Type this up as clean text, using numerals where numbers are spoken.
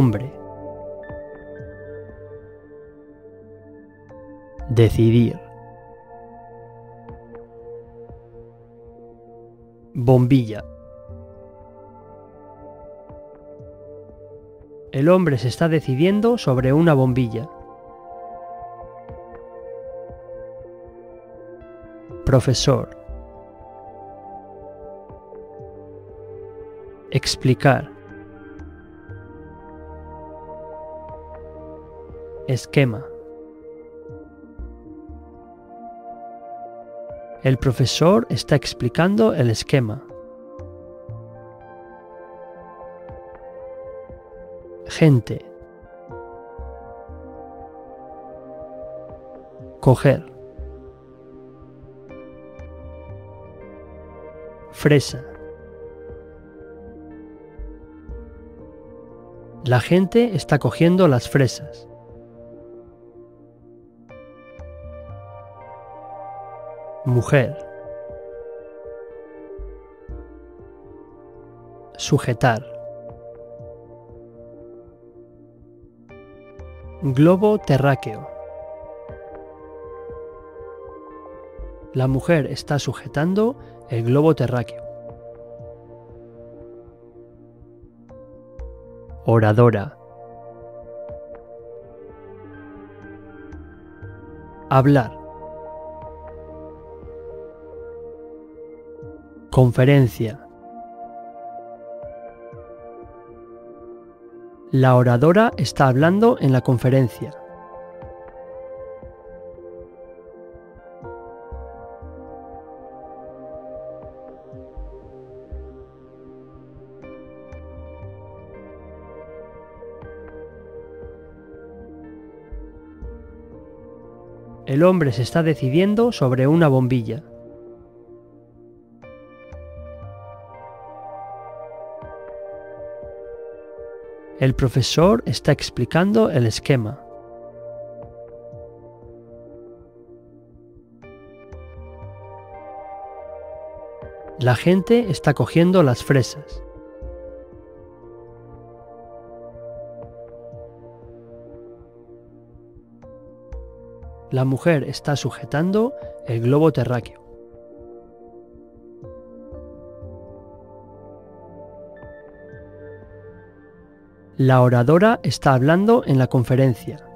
Hombre. Decidir. Bombilla. El hombre se está decidiendo sobre una bombilla. Profesor. Explicar. Esquema. El profesor está explicando el esquema. Gente. Coger. Fresa. La gente está cogiendo las fresas. Mujer. Sujetar. Globo terráqueo. La mujer está sujetando el globo terráqueo. Oradora. Hablar. Conferencia. La oradora está hablando en la conferencia. El hombre se está decidiendo sobre una bombilla. El profesor está explicando el esquema. La gente está cogiendo las fresas. La mujer está sujetando el globo terráqueo. La oradora está hablando en la conferencia.